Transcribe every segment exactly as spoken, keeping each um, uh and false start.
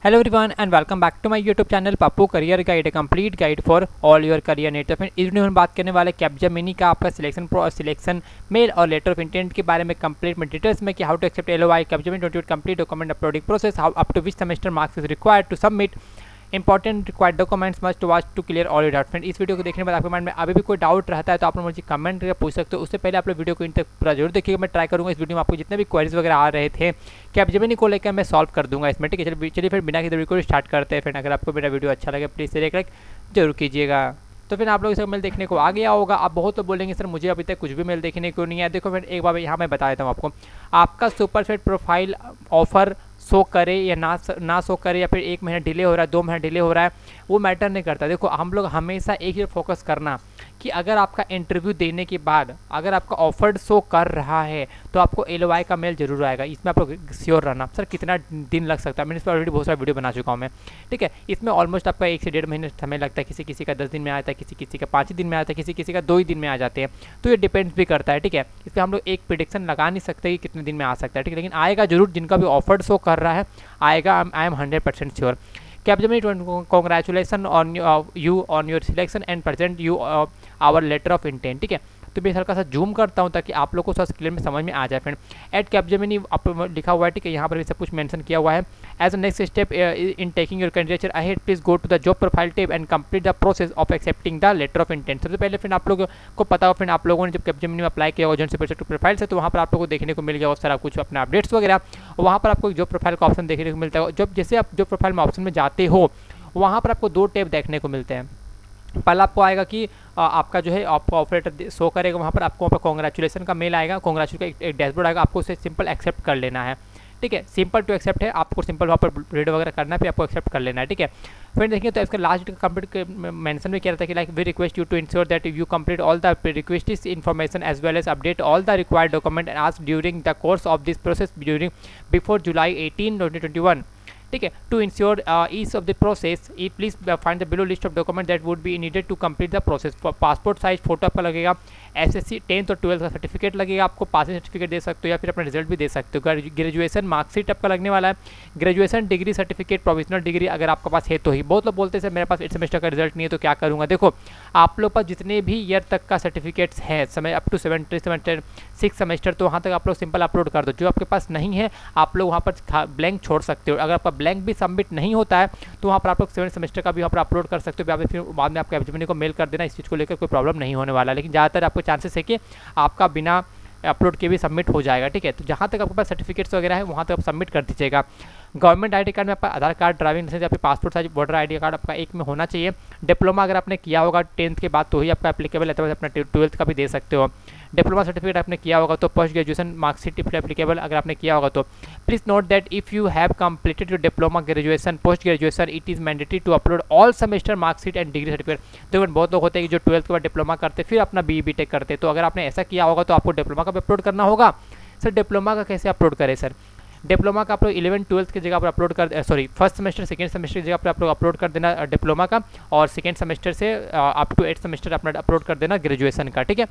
Hello everyone and welcome back to my YouTube channel Pappu career guide, complete guide for all your career needs. तो इस video में बात करने वाले Capgemini का आपका सिलेक्शन प्रो सिलेक्शन मेल और लेटर ऑफ इंटेंट के बारे में कंप्लीट में डिटेल्स में कि how to accept L O I Capgemini twenty eight complete document uploading process, how up to which semester marks is required to submit important required documents must watch to clear all your doubt. Friend, इस video को देखने के बाद आपके mind में अभी भी कोई डाउट रहता है तो आप लोग मुझे कमेंट करके पूछ सकते हो। उससे पहले आप लोग वीडियो को इन तक पूरा जरूर देखिएगा। मैं ट्राई करूँगा इस वीडियो में आपको जितने भी क्वेरीज वगैरह आ रहे थे कैप्जेमिनी को लेकर मैं सॉल्व कर दूंगा इसमें। ठीक है, चलिए चलिए फिर बिना किसी वीडियो को स्टार्ट करते हैं। फिर अगर आपको मेरा वीडियो अच्छा लगे प्लीज़ एक लाइक जरूर कीजिएगा। तो फिर आप लोग इसे मेल देखने को आ गया होगा। आप बहुत तो बोलेंगे सर मुझे अभी तक कुछ भी मेल देखने को नहीं है। देखो फिर एक बार यहाँ मैं बता देता हूँ आपको, आपका सुपरसेट प्रोफाइल ऑफर शो करे या ना ना शो करे या फिर एक महीना डिले हो रहा है, दो महीना डिले हो रहा है, वो मैटर नहीं करता। देखो हम लोग हमेशा एक ही फोकस करना कि अगर आपका इंटरव्यू देने के बाद अगर आपका ऑफर शो कर रहा है तो आपको एलओआई का मेल जरूर आएगा। इसमें आप लोग श्योर रहना। सर कितना दिन लग सकता है, मैंने इस पर ऑलरेडी बहुत सारा वीडियो बना चुका हूँ मैं। ठीक है, इसमें ऑलमोस्ट आपका एक से डेढ़ महीने समय लगता है। किसी किसी का दस दिन में आता है, किसी किसी का पाँच ही दिन में आता है, किसी किसी का दो ही दिन में आ जाते हैं। तो ये डिपेंड्स भी करता है। ठीक है, इस पर हम लोग एक प्रेडिक्शन लगा नहीं सकते कि कितने दिन में आ सकता है। ठीक है, लेकिन आएगा जरूर। जिनका भी ऑफर शो कर रहा है आएगा, I am hundred percent sure. Capgemini, congratulations on uh, you on your selection and present you uh, our letter of intent। ठीक है, तो मैं हल्का सा जूम करता हूँ ताकि आप लोगों को सब क्लियर में समझ में आ जाए। फ्रेंड, एट कैप्जेमिनी लिखा हुआ है। ठीक है, यहाँ पर भी सब कुछ मेंशन किया हुआ है। As a next step in taking your candidature ahead please go to the job profile tab and complete the process of accepting the letter of intent. सबसे पहले फ्रेंड आप लोगों को पता हो, फ्रेंड आप लोगों ने जब कैप्जेमिनी में अप्लाई किया होगा जॉन से प्रोफाइल से, तो वहाँ पर आप लोगों को देखने को मिल गया सारा कुछ अपना अपडेट्स वगैरह। वहाँ पर आपको जॉब प्रोफाइल का ऑप्शन देखने को मिलता है। जब जैसे आप जॉब प्रोफाइल में ऑप्शन में जाते हो वहाँ पर आपको दो टैब देखने को मिलते हैं। पहला आपको आएगा कि आ, आपका जो है आपका ऑपरेटर शो करेगा, वहाँ पर आपको वहाँ पर कॉन्ग्रेचुलेसन का मेल आएगा, कॉन्ग्रेचुलेसन का एक, एक डैशबोर्ड आएगा, आपको उसे सिंपल एक्सेप्ट कर लेना है। ठीक है, सिंपल टू एक्सेप्ट है, आपको सिंपल वहाँ पर रीड वगैरह करना है, फिर आपको एक्सेप्ट कर लेना है। ठीक है, फिर देखिए तो इसका लास्ट कंप्लीट मेंशन भी किया रहता है कि like we request you to ensure that you complete all the requested information as well as update all the required document and ask during the course of this process during before July eighteen twenty twenty one. ठीक है, to ensure ease of the process E please find the below list of document that would be needed to complete the process. Passport size photo आपका लगेगा, SSC tenth और twelfth का certificate लगेगा, आपको passing certificate दे सकते हो या फिर अपना रिजल्ट भी दे सकते हो। ग्रेजुएशन मार्कशीट आपका लगने वाला है, graduation degree certificate provisional degree अगर आपके पास है तो ही। बहुत लोग बोलते हैं सर मेरे पास एट सेमेस्टर का रिजल्ट नहीं है तो क्या करूँगा। देखो आप लोग पास जितने भी ईयर तक का सर्टिफिकेट्स है समय up to seventy semester six semester, तो वहाँ तक आप लोग सिंपल अपलोड कर दो। जो आपके पास नहीं है आप लोग वहाँ पर ब्लैंक छोड़ सकते हो। अगर आपका ब्लैंक भी सबमिट नहीं होता है तो वहाँ पर आप लोग सेवन सेमेस्टर का भी वहाँ पर अपलोड कर सकते हो। फिर बाद में आपको कैप्जेमिनी को मेल कर देना, इस चीज़ को लेकर कोई प्रॉब्लम नहीं होने वाला। लेकिन ज़्यादातर आपको चांसेस है कि आपका बिना अपलोड के भी सबमिट हो जाएगा। ठीक है, तो जहाँ तक आपके पास सर्टिफिकेट्स वगैरह है वहाँ तक आप सबमिट कर दीजिएगा। गवर्नमेंट आईडी कार्ड में आपका आधार कार्ड, ड्राइविंग लाइसेंस या फिर passport size voter ID card आपका एक में होना चाहिए। डिप्लोमा अगर आपने किया होगा टेंथ के बाद तो ही आपका एप्लीकेबल है, तो अपना ट्वेल्थ का भी दे सकते हो। डिप्लोमा सर्टिफिकेट आपने किया होगा तो post graduation marksheet if applicable अगर आपने किया होगा तो। Please note that if you have completed your diploma graduation post graduation it is mandatory to upload all semester marksheet and degree certificate. देखो बहुत लोग होते हैं कि जो ट्वेल्थ के बाद डिप्लोमा करते फिर अपना बी बी टेक करते, तो अगर आपने ऐसा किया होगा तो आपको डिप्लोमा का भी अपलोड करना होगा। सर डिप्लोमा का कैसे अपलोड करें सर? डिप्लोमा का आप लोग इलेवन ट्वेल्थ की जगह पर अपलोड कर sorry first semester second semester की जगह पर आप लोग अपलोड कर देना डिप्लोमा का, और सेकंड सेमेस्टर से अप टू एट सेमेस्टर अपना अपलोड कर देना ग्रेजुएशन का। ठीक है,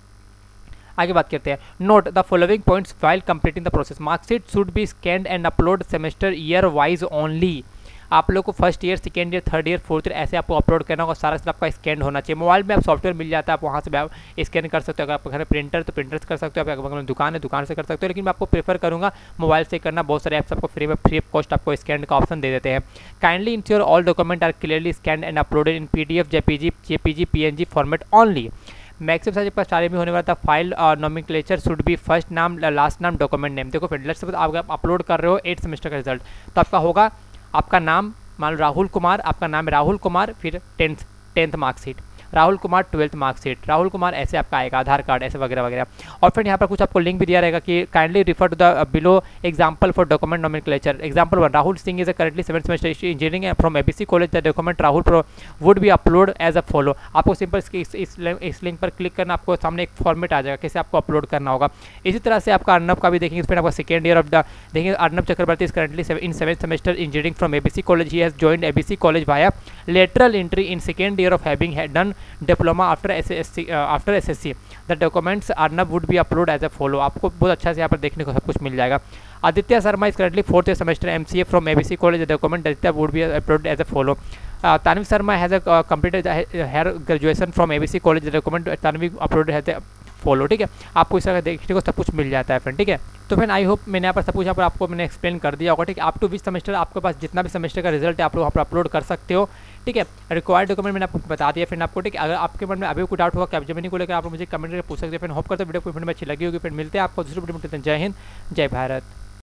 आगे बात करते हैं। Note the following points while completing the process. Marksheet should be scanned and upload semester year wise only. आप लोग को first year second year third year fourth year ऐसे आपको अपलोड करना होगा। सारा आपका स्कैन होना चाहिए। मोबाइल में आप सॉफ्टवेयर मिल जाता है, आप वहाँ से आप स्कैन कर सकते हो। अगर आपके घर में प्रिंटर तो प्रिंटर से कर सकते हो, आपके घर में दुकान है दुकान से कर सकते हो, लेकिन मैं आपको प्रेफर करूँगा मोबाइल से करना। बहुत सारे ऐप्स आपको फ्री में फ्री ऑफ कॉस्ट आपको स्कैन का ऑप्शन दे देते हैं। Kindly ensure all document are clearly scan and uploaded in P D F JPG JPG PNG format only. Maximum size पर स्टार्टिंग में होने वाला था। File nomenclature should be first नाम लास्ट नाम डॉक्यूमेंट नेम। देखो फ्रेंड, लेट्स सपोज आप upload कर रहे हो एट सेमेस्टर का रिजल्ट, तो आपका होगा आपका नाम मान लो राहुल कुमार, आपका नाम है राहुल कुमार, फिर tenth tenth marksheet, Rahul Kumar twelfth marksheet, Rahul Kumar ऐसे आपका आएगा, आधार कार्ड ऐसे वगैरह वगैरह। और फिर यहाँ पर कुछ आपको लिंक भी दिया रहेगा कि kindly refer to the below example for document nomenclature. Example one, Rahul Singh is currently seventh semester engineering from ABC college. The document Rahul pro would be upload as a follow. आपको सिंपल इस, इस, इस लिंक पर click करना, आपको सामने एक format आ जाएगा कैसे आपको अपलोड करना होगा। इसी तरह से आपका अर्नब का भी देखेंगे, फिर आपका सेकेंड ईयर ऑफ द देखेंगे। Arnab Chakraborty is currently in seventh semester engineering from ABC college. He has joined ABC college via lateral entry in second year of having done diploma after S S C after S S C. The documents Arnab would be upload as a follow. आपको बहुत अच्छा से यहाँ पर देखने को सब कुछ मिल जाएगा। Aditya Sharma is currently fourth year semester M C A from A B C college document Aditya would be uploaded as a follow. Tanvi Sharma has a completed her graduation from A B C college document Tanvi uploaded है follow. ठीक है, आपको इस तरह देखने को सब कुछ मिल जाता है फ्रेंड। ठीक है, तो फ्रेंड आई होप मैंने यहाँ पर सब कुछ यहाँ पर आपको मैंने एक्सप्लेन कर दिया होगा। ठीक है, आप टू विच सेमेस्टर आपके पास जितना भी सेमेस्टर का रिजल्ट है आप लोग वहाँ पर अपलोड कर सकते हो। ठीक है, रिक्वायर्ड डॉक्यूमेंट मैंने आपको बता दिया फ्रेंड आपको। ठीक है, अगर आपके मन में अभी कोई डाउट होगा कैपजेमिनी को लेकर आप मुझे कमेंट करके पूछ सकते हैं। फ्रेंड होप करते वीडियो को फ्रेंड में अच्छी लगी होगी। फिर मिलते हैं आपको दूसरी वीडियो में। जय हिंद, जय भारत।